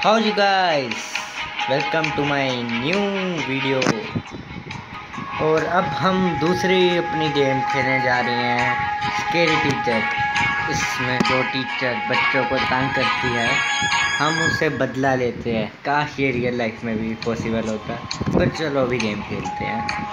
How you guys? Welcome to my new video. और अब हम दूसरी अपनी गेम खेलने जा रहे हैं स्केरी टीचर। इसमें जो टीचर बच्चों को तंग करती है हम उससे बदला लेते हैं। काश ये रियल लाइफ में भी पॉसिबल होता, पर चलो अभी गेम खेलते हैं।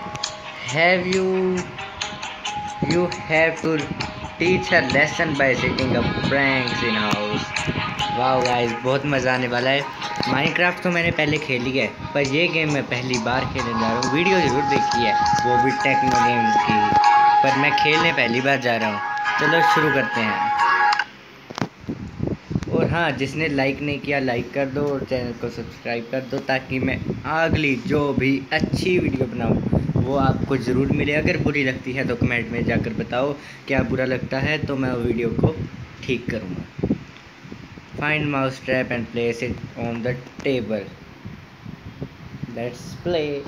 You have to teach a lesson by setting up pranks in house। वाह गाइस, बहुत मज़ा आने वाला है। माइनक्राफ्ट तो मैंने पहले खेली है, पर ये गेम मैं पहली बार खेलने जा रहा हूँ। वीडियो ज़रूर देखी है, वो भी टेक्नो गेम की, पर मैं खेलने पहली बार जा रहा हूँ। चलो शुरू करते हैं। और हाँ, जिसने लाइक नहीं किया लाइक कर दो और चैनल को सब्सक्राइब कर दो, ताकि मैं अगली जो भी अच्छी वीडियो बनाऊँ वो आपको ज़रूर मिले। अगर बुरी लगती है तो कमेंट में जाकर बताओ, क्या बुरा लगता है तो मैं वीडियो को ठीक करूँगा। Find mouse trap and place it on the table. Let's play.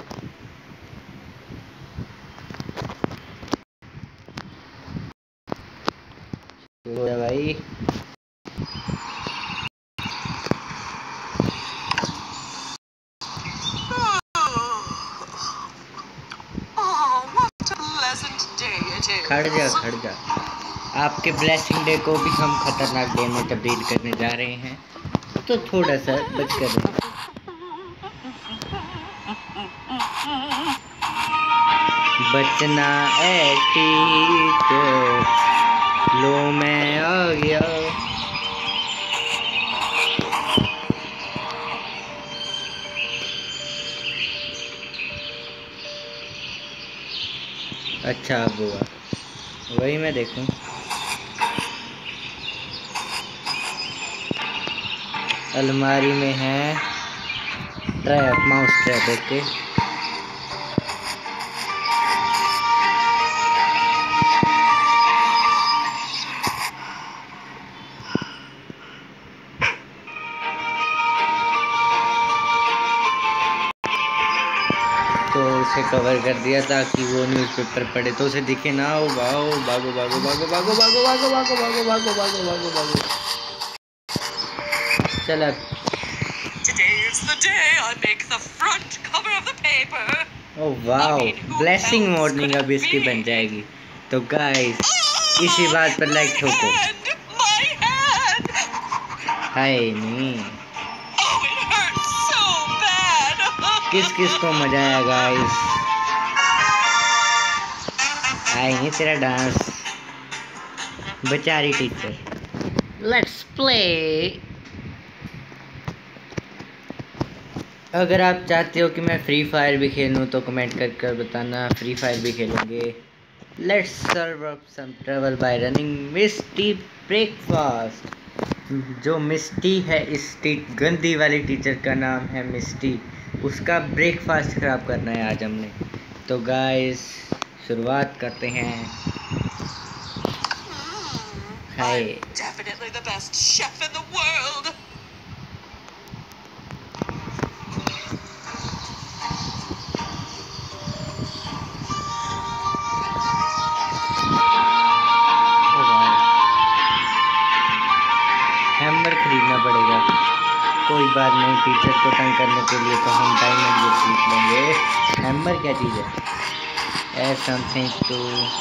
भाई खड़ जा। आपके ब्लेसिंग डे को भी हम खतरनाक डे में तब्दील करने जा रहे हैं, तो थोड़ा सा बच कर बचना है टीचर, लो मैं आ गया। अच्छा अब हुआ, वही मैं देखूं। अलमारी में है ट्रैप, माउस ट्रैप। ओके, तो उसे कवर कर दिया ताकि वो न्यूज़पेपर पढ़े तो उसे दिखे ना। ओ भागो भागो भागो भागो भागो भागो भागो भागो भागो भागो भागो भागो भागो। चल अब। ओह वाओ, ब्लेसिंग मॉर्निंग अब इसकी बन जाएगी। तो गाइस इसी बात पर लाइक ठोको। हाय नहीं, किस किस को मजा आया गाइस? आई नहीं तेरा डांस, बेचारी टीचर। Let's play. अगर आप चाहते हो कि मैं फ्री फायर भी खेलूं तो कमेंट कर बताना, फ्री फायर भी खेलेंगे। Let's serve up some trouble by running Misty breakfast. जो मिस्टी है, इस गंदी वाली टीचर का नाम है मिस्टी, उसका ब्रेकफास्ट खराब करना है आज हमने। तो गाइस शुरुआत करते हैं। Hi, definitely the best chef in the world. Hammer खरीदना पड़ेगा, कोई बात नहीं। टीचर को तंग करने के लिए तो हम डायमंड भी खरीद लेंगे। हैमर क्या चीज़ है? Add something to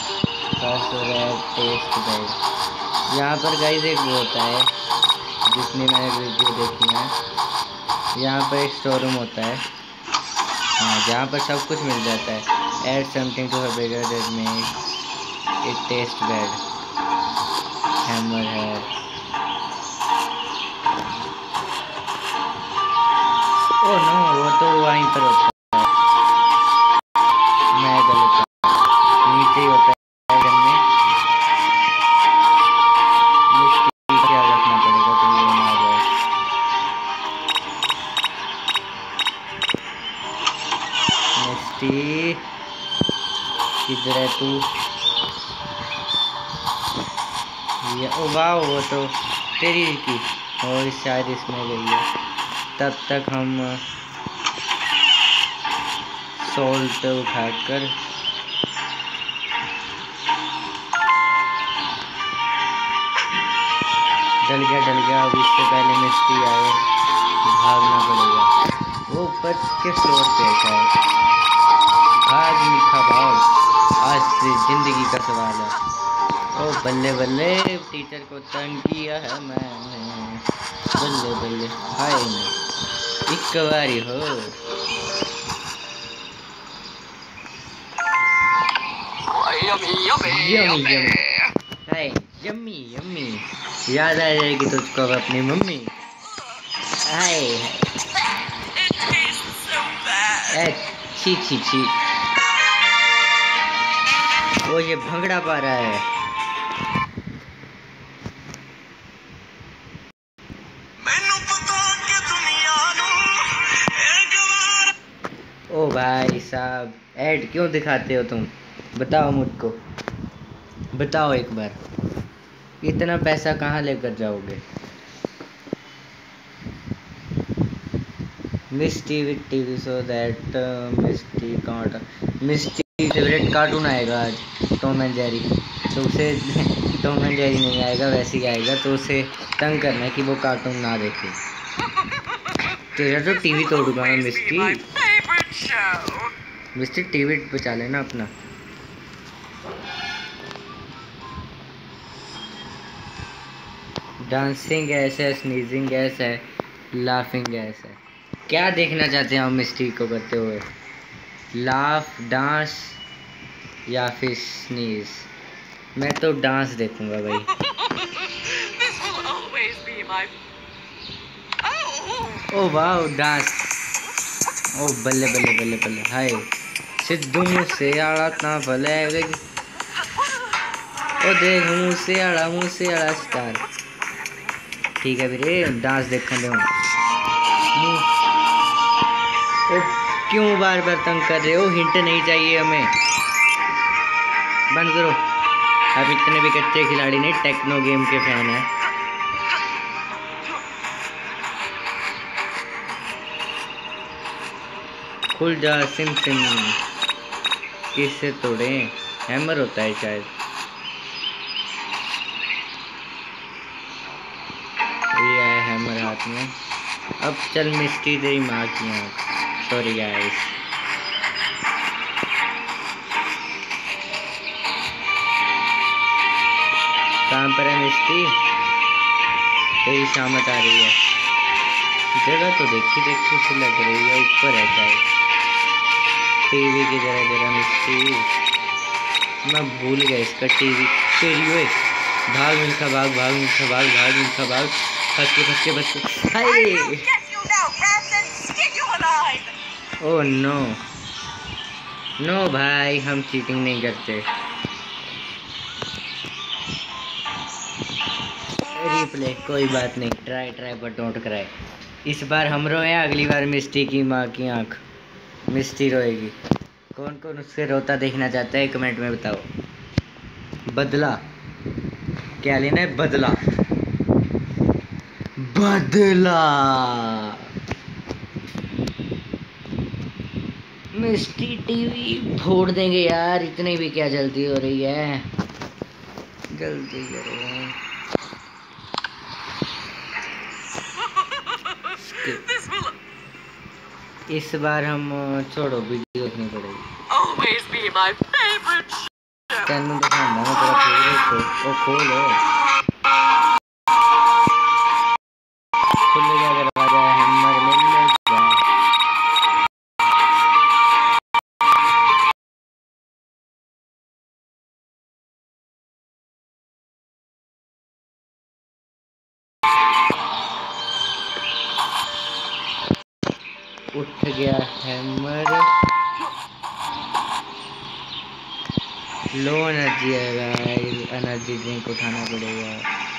taste guide. यहाँ पर गाइस एक वो होता है, जिसने मैंने वीडियो देखी है, यहाँ पर एक स्टोर रूम होता है, हाँ, जहाँ पर सब कुछ मिल जाता है। Add something to that makes it taste bad. Hammer है। ओह नो, वो तो वहीं पर होता है, मैं गलत था, नीचे ही होता है घर में। मिस्टी क्या रखना पड़ेगा तो वो ना आ जाए। मिस्टी किधर है तू? ये ओ वाह, वो तो तेरी की और शायद इसमें गई है। तब तक हम सोल्ट उठाकर डल गया। अब इससे पहले मिस्टी आए भागना पड़ेगा। वो ऊपर के फ्लोर पे है। भाग मिल्खा भाग, आज से जिंदगी का सवाल है। ओ बल्ले बल्ले, टीचर को तंग किया है मैंने। बल्ले बल्ले, हाय नहीं, एक बारी हो। यम्मी यम्मी, हाय यम्मी यम्मी, याद आ जाएगी तुझको अब अपनी मम्मी। हाय छी छी छी। वो ये भंगड़ा पा रहा है। ओ भाई साहब, ऐड क्यों दिखाते हो तुम? बताओ मुझको, बताओ एक बार, इतना पैसा कहाँ लेकर जाओगे? Misty with TV so that Misty cartoon, Misty favourite cartoon आएगा आज, टॉम एंड जेरी। तो उसे टॉम एंड जेरी नहीं आएगा, वैसे ही आएगा। तो उसे तंग करना है कि वो कार्टून ना देखे। तेरा तो टीवी तोड़ूंगा मैं मिस्टी। मिस्टी टीवी बचा लेना अपना। डांसिंग गैस है, स्नीजिंग गैस है, लाफिंग गैस है। क्या देखना चाहते हैं आप मिस्टी को करते हुए? लाफ, डांस या फिर स्नीज? मैं तो डांस देखूंगा भाई। ओ वाह डांस। ओ बल्ले बल्ले बल्ले बल्ले, हाय सिद्धू मूसेवाला ना भले। ओ देख मूसेवाला स्टार। ठीक है वीरे, डांस देखने दो। ओ क्यों बार बार तंग कर रहे हो? हिंट नहीं चाहिए हमें, बंद करो। अब इतने भी कच्चे खिलाड़ी नहीं, टेक्नो गेम के फैन है। खुल जा सिम सिम। किससे तोड़े? हैमर होता है शायद। ये आया हैमर हाथ में। अब चल मिस्टी तेरी माँ की आँख। Sorry guys. कहाँ पर है मिस्टी? तेरी शामत आ रही है। जगह तो देखी से लग रही है, ऊपर है शायद। टीवी की जगह जरा मिस्टी, मैं भूल गया इसका टीवी। तेरी ओए, भाग मिल्खा भाग, भाग मिल्खा भाग, भाग मिल्खा भाग। फंस के बच के। हाय ओह नो नो भाई, हम चीटिंग नहीं करते। रिप्ले कोई बात नहीं, try try but don't cry. इस बार हम रोए, अगली बार मिस्टी की माँ की आँख। मिस्टी रोएगी। कौन कौन उससे रोता देखना चाहता है कमेंट में बताओ। बदला क्या लेना है? बदला बदला। मिस्टी टीवी फोड़ देंगे यार, इतनी भी क्या जल्दी हो रही है? जल्दी करो। इस बार हम छोड़ो, वीडियो देखनी पड़ेगी। तेनू दिखाना मैं तेरा फेवरेट। ओ खोलो, खुल गया दरवाजा, हैमर मिल गया। उठ गया हैमर। लो एनर्जी है गाइस, एनर्जी ड्रिंक उठाना पड़ेगा।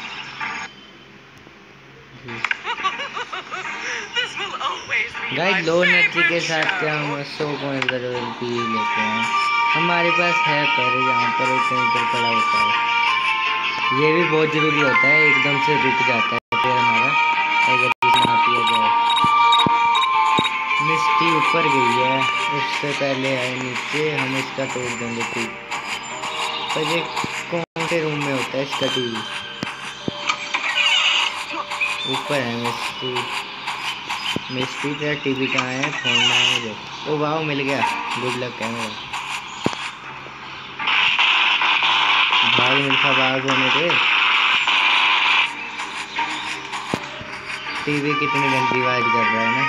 गाइस लो एनर्जी के साथ क्या हम 100 पॉइंट का पी लेते हैं? हमारे पास है, पर यहाँ पर एक कहीं पर पड़ा होता है। ये भी बहुत जरूरी होता है, एकदम से रुक जाता है फिर हमारा, अगर ना पिया जाए। मिस्टी ऊपर गई है, उससे पहले है नीचे। हम इसका तोड़ देंगे टीवी। पर ये कौन से रूम में होता है इसका टीवी? ऊपर है मिस्टी। मिस्ट्री तेरा टीवी कहाँ है, फोड़ना है मुझे। ओ वाह मिल गया, गुड लक कैमरा। भाग मिल्खा भाग होने दे। टीवी कितनी गंदी आवाज कर रहा है ना।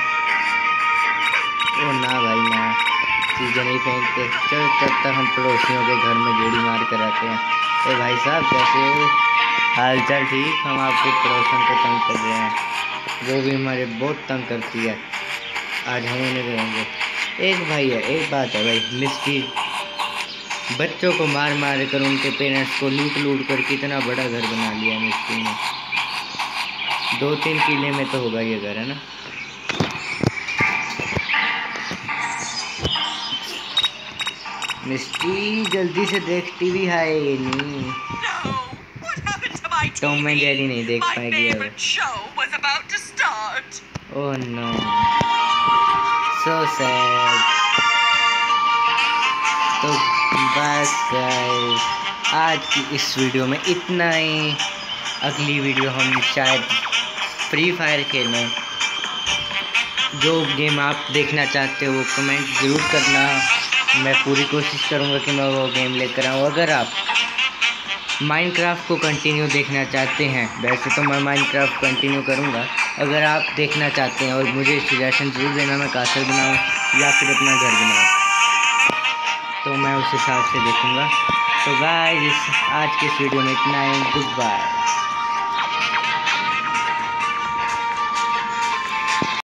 ओ ना भाई ना, चीज़ें नहीं फेंकते। चल तब तक हम पड़ोसियों के घर में गेड़ी मार कर आते हैं। ए भाई साहब कैसे हो? हाल चाल ठीक। हम आपके पड़ोसन को तंग कर रहे हैं, वो भी हमारे बहुत तंग करती है। आज हम उन्हें करेंगे। एक भाई है, एक बात है भाई, मिस्ट्री बच्चों को मार मार कर उनके पेरेंट्स को लूट लूट कर कितना बड़ा घर बना लिया मिस्ट्री ने। 2-3 किले में तो होगा ये घर, है ना। मिस्ट्री जल्दी से देख, टीवी है ये नहीं। टॉम एंड जेरी नहीं देख पाएगी अब। Oh no, so sad. तो बस गाइस, आज की इस वीडियो में इतना ही। अगली वीडियो हम शायद फ्री फायर खेलें। जो गेम आप देखना चाहते हो वो कमेंट ज़रूर करना, मैं पूरी कोशिश करूँगा कि मैं वो गेम लेकर आऊँ। अगर आप माइनक्राफ्ट को कंटिन्यू देखना चाहते हैं, वैसे तो मैं माइनक्राफ्ट कंटिन्यू करूँगा। अगर आप देखना चाहते हैं और मुझे सजेशन ज़रूर देना, मैं कासल बनाऊँ या फिर अपना घर बनाऊँ, तो मैं उस हिसाब से देखूँगा। तो गाइस आज की इस वीडियो में इतना ही। Good bye.